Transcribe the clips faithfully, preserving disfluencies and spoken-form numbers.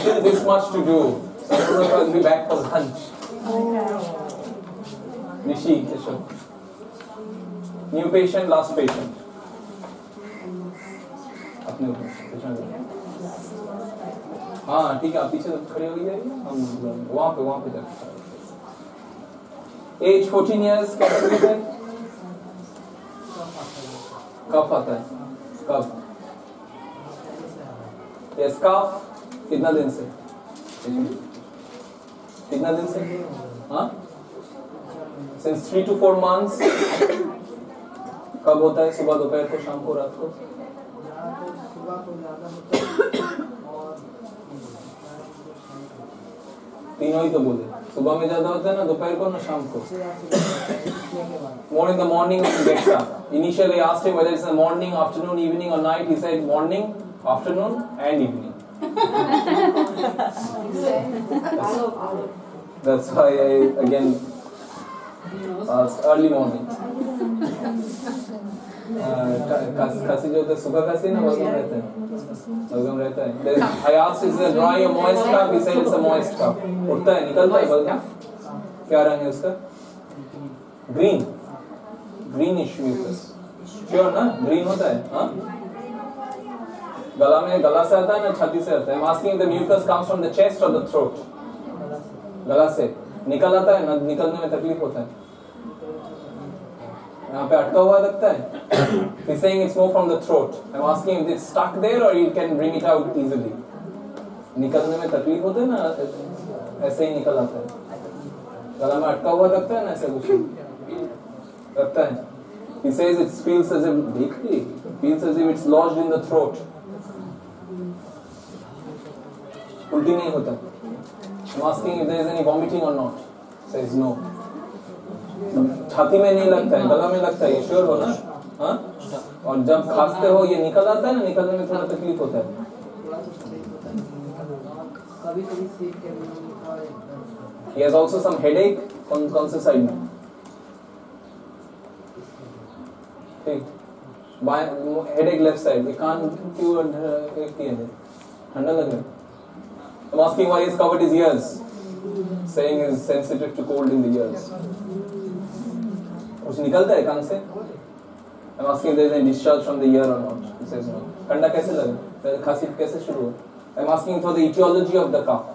still this much to do. So I don't know if I'll be back for lunch. Rishi, new patient, last patient. अपने ऊपर हाँ ठीक है, आप पीछे खड़े हो जाइए, हम वहाँ पे वहाँ पे जाते हैं. एज fourteen years क्या तकलीफ है? कफ आता है. कफ. ये स्काफ कितना दिन से? कितना दिन से? हाँ? Since three to four months. कब होता है? सुबह, दोपहर को, शाम को, रात को? तीनों ही तो बोले. सुबह में ज्यादा होता है ना, दोपहर को ना शाम को? More in the morning when he gets up. Initially I asked him whether it's in the morning, afternoon, evening or night. He said morning, afternoon and evening. That's why I again asked early morning. खांसी जो होता है सुबह खांसी ना बलगम रहता है, बलगम रहता है. I asked is it dry or moist cough? He said it's a moist cough. उठता है, निकलता है बलगम. क्या रंग है उसका? Green, greenish mucus. Sure ना? Green होता है, हाँ? गला में गला से आता है ना छाती से आता है? I'm asking if the mucus comes from the chest or the throat. गला से निकल आता है ना, निकलने में तकलीफ होता है. यहाँ पे अटका हुआ लगता है. He's saying it's more from the throat. I'm asking if it's stuck there or you can bring it out easily. निकलने में तकलीफ होता है ना, ऐसे ही निकल आता है. गला में अटका हुआ लगता है ना, ऐसे कुछ लगता है. He says it feels as if deeply, it feels as if it's lodged in the throat. उल्टी नहीं होता. I'm asking if there is any vomiting or not. Says no. छाती में नहीं लगता है, गला में लगता है. ये श्योर हो ना? हाँ? और जब खांसते हो ये निकल आता है ना, निकलने में थोड़ा तकलीफ होता है. He has also some headache. कौन कौन से साइड में? ठीक. Headache left side. We can't cure it. ठंडा लग रहा है. I'm asking why he's covered his ears. Saying he's sensitive to cold in the ears. कुछ निकलता है कान से? I'm asking if there is any discharge from the ear or not. He says no. ठंडा कैसे लगा? खांसी कैसे शुरू हुआ? I'm asking for the etiology of the cough.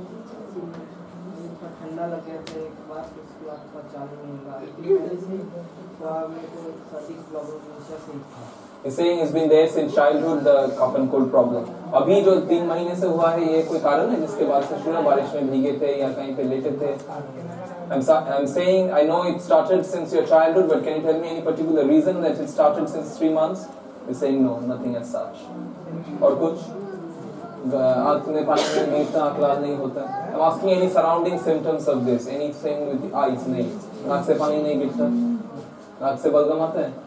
ठंडा लग गया था एक बार, उसके बाद पता चालू नहीं हुआ. इतनी पहले से मेरे को सर्दी की प्रॉब्लम हमेशा से था. He's saying it's been there since childhood, the cough and cold problem. अभी जो तीन महीने से हुआ है, ये कोई कारण है जिसके बाद से शुरू बारिश में भीगे थे या कहीं पे लेटे थे? I'm, I'm saying I know it started since your childhood, but can you tell me any particular reason that it started since three months? He's saying no, nothing as such. और कुछ? आँख में पानी में गिरता, आँख लाल नहीं होता. I'm asking any surrounding symptoms of this, anything with the eyes नहीं. नाक से पानी नहीं गिरता, नाक से बलगम आता है.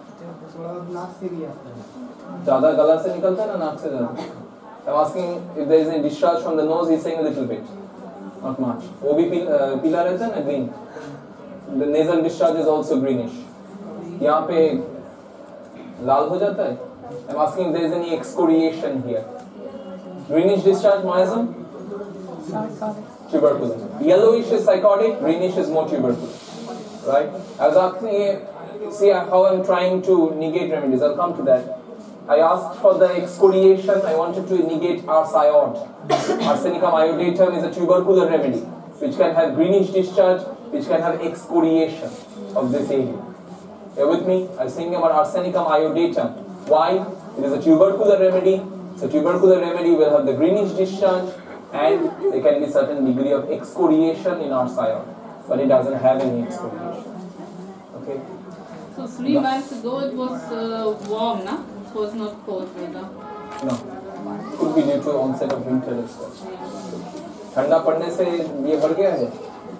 ज़्यादा गला से निकलता है ना, नाक से ज़्यादा. I'm asking if there is any discharge from the nose. He's saying a little bit, not much. वो भी पीला रहता है ना, green. The nasal discharge is also greenish. यहाँ पे लाल हो जाता है. I'm asking if there is any excoriation here. Greenish discharge, miasm? Tuberculosis. Yellowish is psychotic, greenish is more tuberculosis. Right? I was asking, see how I'm trying to negate remedies. I'll come to that. I asked for the excoriation. I wanted to negate arsiod. Arsenicum iodatum is a tubercular remedy, which can have greenish discharge, which can have excoriation of this area. You're with me? I was thinking about arsenicum iodatum. Why? It is a tubercular remedy. So tubercular remedy will have the greenish discharge, and there can be certain degree of excoriation in arsiod, but it doesn't have any excoriation. Okay. So three months ago it was uh, warm, no? It was not cold weather. No. Could be due to onset of winter as well. ठंडा पड़ने से ये बढ़ गया है.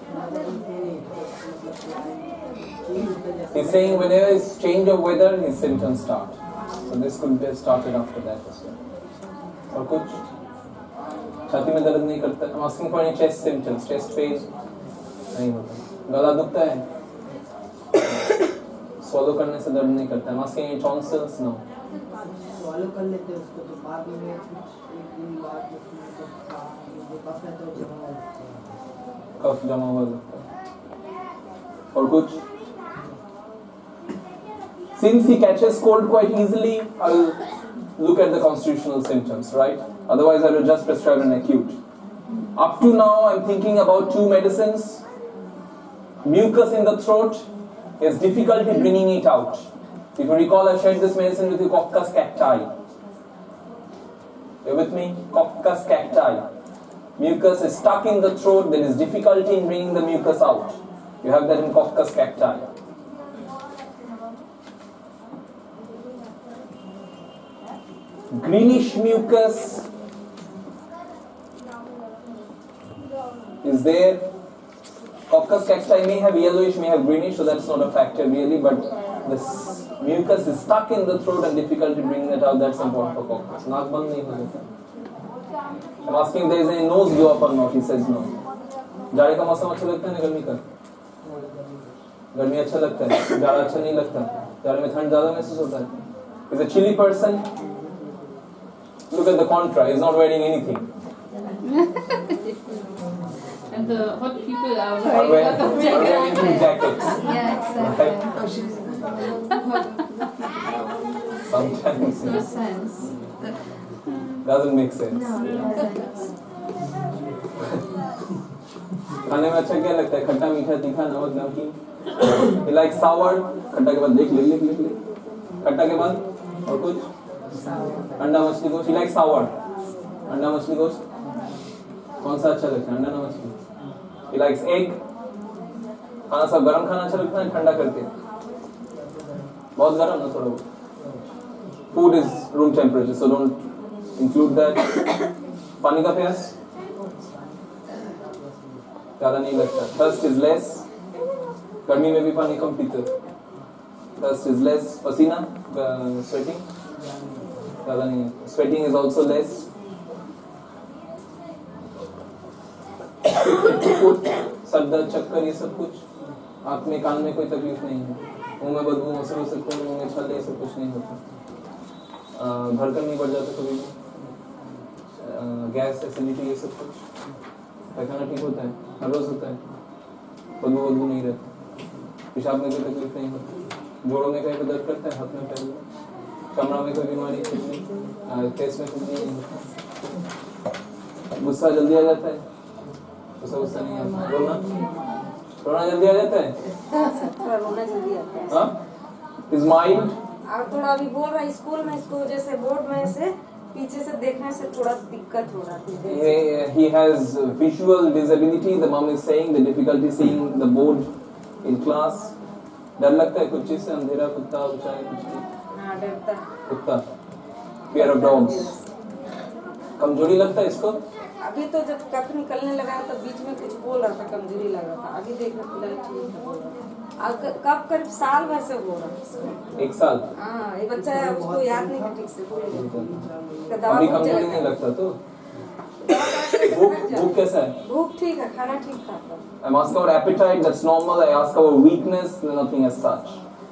He's saying whenever it's change of weather, his symptoms start. So this could be started after that as well. और कुछ? छाती में दर्द नहीं करता. I'm asking for any chest symptoms, chest pain नहीं होता. गला दुखता है. Swallow करने से दर्द नहीं करता. I'm asking any tonsils, no. Swallow कर लेते हैं उसको तो बाद में कुछ एक दिन बाद उसमें कफ जमा हुआ लगता है। और कुछ? Since he catches cold quite easily, I'll look at the constitutional symptoms, right? Otherwise, I will just prescribe an acute. Up to now, I'm thinking about two medicines. Mucus in the throat, he has difficulty bringing it out. If you recall, I shared this medicine with you, Coccus cacti. You with me? Coccus cacti. Mucus is stuck in the throat, there is difficulty in bringing the mucus out. You have that in Coccus cacti. Greenish mucus is there. Coccus cacti may have yellowish, may have greenish, so that's not a factor really, but this mucus is stuck in the throat and difficulty bringing it out, that's important for coccus. Naak band nahi ho jata. I'm asking if there is any nose go up or not, he says no. जाड़े का मौसम अच्छा लगता है ना गर्मी का? गर्मी अच्छा लगता है, जाड़ा अच्छा नहीं लगता, जाड़े में ठंड ज़्यादा महसूस होता है. He's a chilly person. Look at the contra, he's not wearing anything. And the hot people are Are wearing, are wearing two jackets. Yeah, exactly. Right? Sometimes No sense. doesn't make sense. No, it doesn't. खाने में अच्छा क्या लगता है? खट्टा, मीठा, तीखा, नमक, नमकीन. He likes sour. खट्टा के बाद देख ले ले ले ले. खट्टा के बाद और कुछ? अंडा मछली गोश्त. He likes sour. अंडा मछली गोश्त. कौन सा अच्छा लगता है? अंडा ना मछली? He likes egg. खाना सब गरम खाना अच्छा लगता है ठंडा करके? बहुत गरम ना थोड़ा बहुत. Food is room temperature, so don't include that. पानी का प्यास ज़्यादा नहीं लगता. Thirst is less. गर्मी में भी पानी कम पीते. Thirst is less. पसीना, uh, sweating ज़्यादा नहीं. Sweating is also less. सर दर्द, चक्कर, ये सब कुछ. आँख में, कान में कोई तकलीफ नहीं है. मुंह में बदबू, मसल हो सकते हैं, मुंह में छाले, ये सब कुछ नहीं होता. धड़कन नहीं बढ़ जाता कभी भी. गैस, एसिडिटी, ये सब कुछ. पैखाना ठीक होता है, हर रोज होता है. बदबू बदबू नहीं रहता. पेशाब में कोई तकलीफ नहीं होती. जोड़ों में कहीं पर दर्द करता है, हाथ में, पैर में. कमरा में कोई बीमारी, किडनी, फेस में कुछ नहीं होता. गुस्सा जल्दी आ जाता है. गुस्सा गुस्सा नहीं आता. रोना रोना जल्दी आ जाता है. थोड़ा रोना जल्दी आता है. हाँ, इज माइंड. और थोड़ा अभी बोल रहा है स्कूल में, इसको जैसे बोर्ड में से पीछे से देखने से थोड़ा दिक्कत हो रहा है. He has visual disability. The mom is saying the difficulty seeing the board in class. डर लगता है कुछ चीज से. अंधेरा, कुत्ता, ऊंचाई, कुछ नहीं. हाँ, डरता. कुत्ता. Fear of dogs. कमजोरी लगता है इसको. अभी तो जब कफ निकलने लगा तो बीच में कुछ बोल रहा था, कमजोरी लग रहा था. अभी देखने फिलहाल ठीक है. कब करीब साल वैसे हो रहा है. एक साल. हाँ, ये बच्चा है, उसको याद नहीं ठीक से. अभी कमजोरी नहीं लगता तो. भूख भूख कैसा है? भूख ठीक है, खाना ठीक खाता है. I ask about appetite, that's normal. I ask about weakness, nothing as such.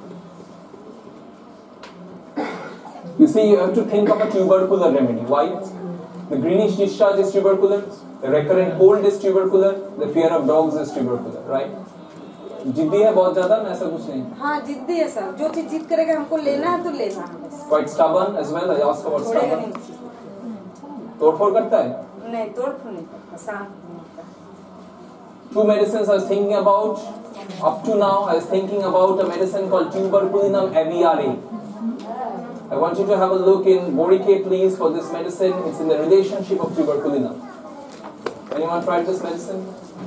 You see, you have to think of a tubercular remedy. Why? The greenish discharge is tubercular. The recurrent cold is tubercular. The fear of dogs is tubercular, right? जिद्दी है बहुत ज्यादा ना, ऐसा कुछ नहीं. हाँ, जिद्दी है सर. जो चीज जिद करेगा हमको लेना है तो लेना है. Quite stubborn as well. I ask about stubborn. तोड़फोड़ करता है? नहीं, तोड़फोड़ नहीं करता. शांत रहता है. Two medicines I was thinking about. Up to now, I was thinking about a medicine called tuberculinum aviare. I want you to have a look in boric, please, for this medicine. It's in the relationship of tuberculinum. Anyone tried this medicine?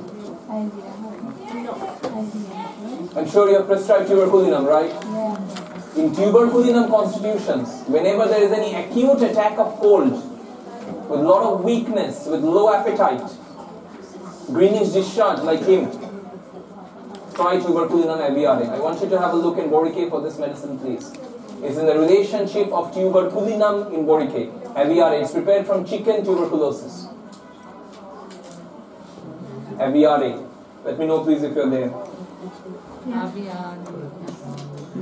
I'm sure you have prescribed tuberculinum, right? Yeah. In tuberculinum constitutions, whenever there is any acute attack of cold, with a lot of weakness, with low appetite, greenish discharge like him, try tuberculinum aviare. I want you to have a look in boric for this medicine, please. It's in the relationship of tuberculinum in boric. Aviare. It's prepared from chicken tuberculosis. Aviare. Let me know, please, if you're there.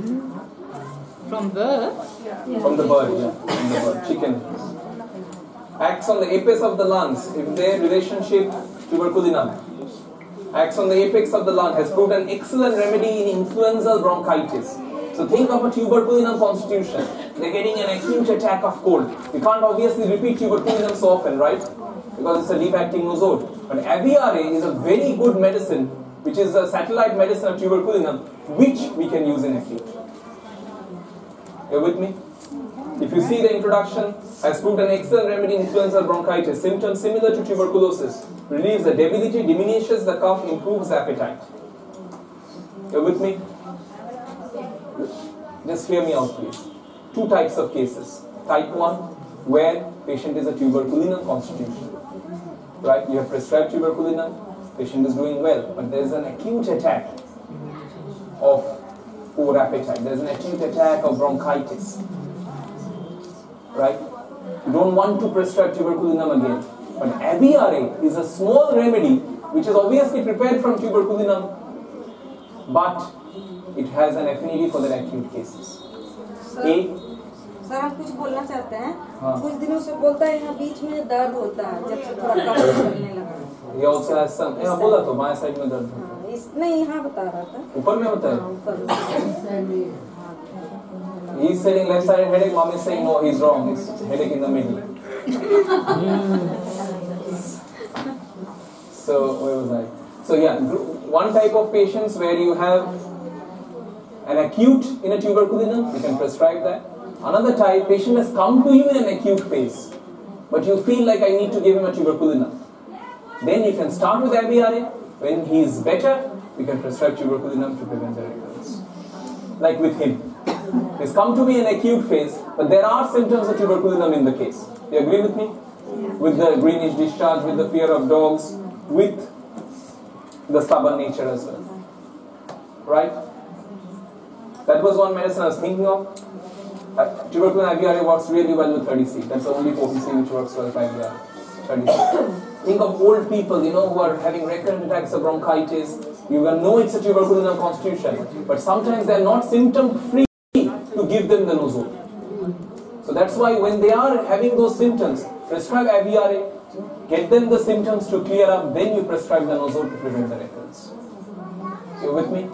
From bird? From the bird, yeah. From the bird. Chicken. acts on the apex of the lungs. If their relationship tuberculinum acts on the apex of the lung, has proved an excellent remedy in influenzal bronchitis. So think of a tuberculinum constitution. They're getting an acute attack of cold. You can't obviously repeat tuberculinum so often, right? Because it's a deep-acting nosode. But A V R A is a very good medicine, which is a satellite medicine of tuberculinum, which we can use in acute. You're with me? If you see the introduction, has proved an excellent remedy in influenzal bronchitis. Symptoms similar to tuberculosis. Relieves the debility, diminishes the cough, improves the appetite. You're with me? Just hear me out, please. Two types of cases. Type one, where patient is a tuberculinum constitution. Right? You have prescribed tuberculinum, patient is doing well, but there is an acute attack of poor appetite. There is an acute attack of bronchitis. Right? You don't want to prescribe tuberculinum again. But A V R A is a small remedy which is obviously prepared from tuberculinum, but it has an affinity for the acute cases. A, sir हम कुछ बोलना चाहते हैं। हाँ। कुछ दिनों से बोलता है यहाँ बीच में दर्द होता है जब से थोड़ा कफ चलने लगा। ये also has some, यहाँ बोला तो बाएं साइड में दर्द है। हाँ, इस नहीं यहाँ बता रहा था। ऊपर में होता है। हाँ, ऊपर। He is saying left sided headache, mom is saying no, he's wrong. It's headache in the middle. So where was I? So yeah, one type of patients where you have an acute in a tuberculinum, you can prescribe that. Another type, patient has come to you in an acute phase, but you feel like I need to give him a tuberculinum. Then you can start with A V R A. When he is better, we can prescribe tuberculinum to prevent the recurrence. Like with him. He's come to me in acute phase, but there are symptoms of tuberculinum in the case. You agree with me? With the greenish discharge, with the fear of dogs, with the stubborn nature as well. Right? That was one medicine I was thinking of. Uh, tuberculinum A V R A works really well with thirty C. That's the only potency which works well with A V R A. thirty C. Think of old people, you know, who are having recurrent attacks of bronchitis. You will know it's a tuberculinum constitution, but sometimes they are not symptom-free to give them the nosole. So that's why when they are having those symptoms, prescribe A V R A, get them the symptoms to clear up, then you prescribe the nosole to prevent the recurrence. You with me?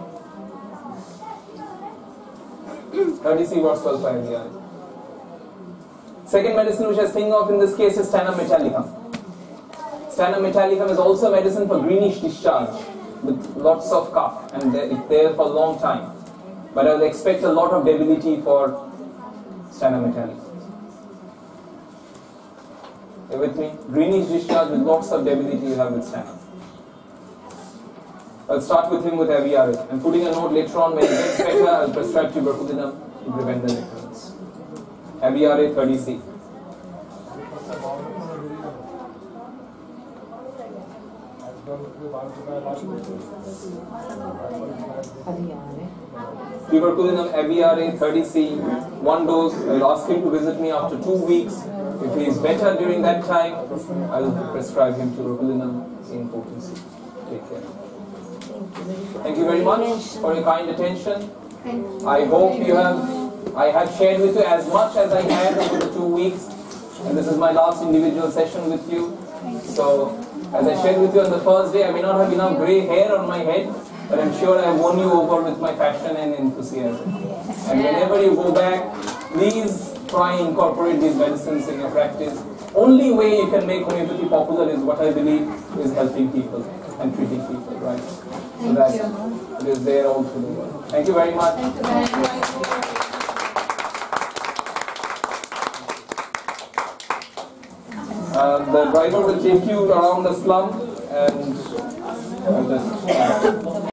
thirty C works well for A V R A. Second medicine which I was thinking of in this case is Stannum metallicum. Stannum metallicum is also a medicine for greenish discharge with lots of cough, and it's there for a long time. But I would expect a lot of debility for Stannum metallicum. You with me? Greenish discharge with lots of debility you have with Stannum. I'll start with him with A V R A. I'm putting a note later on when he gets better, I'll prescribe tuberculinum to prevent the recurrence. A V R A thirty C. Tuberculinum A V R A thirty C, one dose. I'll ask him to visit me after two weeks. If he is better during that time, I'll prescribe him tuberculinum in potency. Take care. Thank you very much for your kind attention. I hope you have, I have shared with you as much as I can over the two weeks. And this is my last individual session with you. So, as I shared with you on the first day, I may not have enough grey hair on my head, but I'm sure I won you over with my passion and enthusiasm. And whenever you go back, please try and incorporate these medicines in your practice. Only way you can make homeopathy popular is what I believe is helping people and treating people, right? So that it is there all through the world. Thank you very much. Thank you very much. Uh, the driver will take you around the slum and uh, just